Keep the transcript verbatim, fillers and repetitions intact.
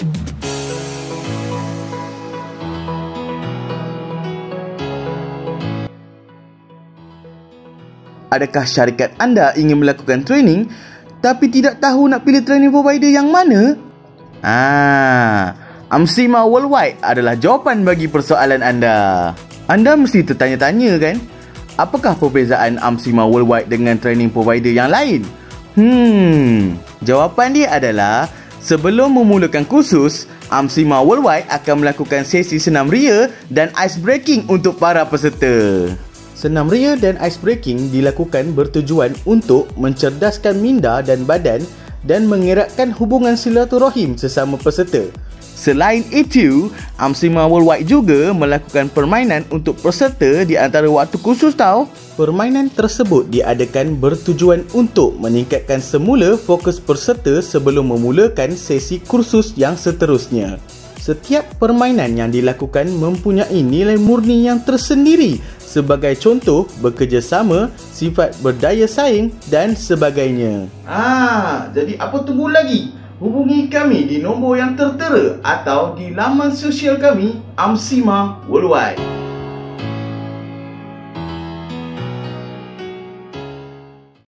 Adakah syarikat anda ingin melakukan training tapi tidak tahu nak pilih training provider yang mana? Ah, AmSima Worldwide adalah jawapan bagi persoalan anda. Anda mesti tertanya-tanya kan? Apakah perbezaan AmSima Worldwide dengan training provider yang lain? Hmm, jawapan dia adalah sebelum memulakan kursus, AmSima Worldwide akan melakukan sesi senam ria dan ice breaking untuk para peserta. Senam ria dan ice breaking dilakukan bertujuan untuk mencerdaskan minda dan badan dan mengeratkan hubungan silaturahim sesama peserta. Selain itu, AmSima Worldwide juga melakukan permainan untuk peserta di antara waktu kursus tau. Permainan tersebut diadakan bertujuan untuk meningkatkan semula fokus peserta sebelum memulakan sesi kursus yang seterusnya. Setiap permainan yang dilakukan mempunyai nilai murni yang tersendiri, sebagai contoh bekerjasama, sifat berdaya saing dan sebagainya. Ah, jadi apa tunggu lagi? Hubungi kami di nombor yang tertera atau di laman sosial kami AmSima Worldwide.